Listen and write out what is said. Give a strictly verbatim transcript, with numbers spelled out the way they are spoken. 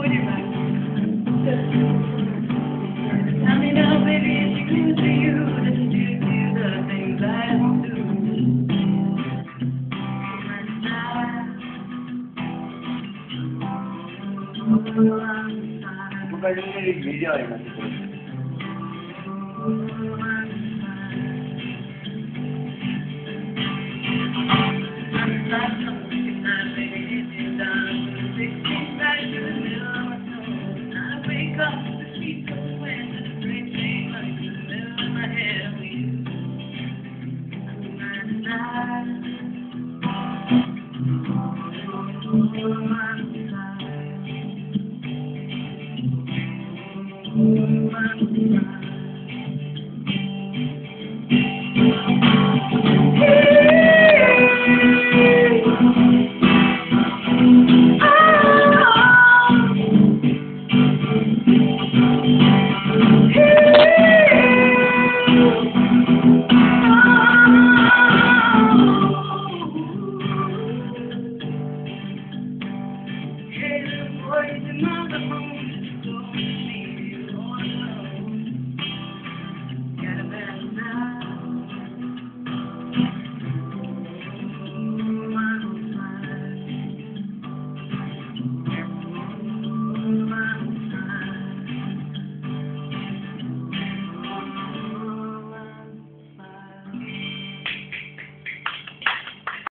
with you, man. Tell me now, baby, is she good to you? Does she do the things I won't do? Bukan ini media yang nanti.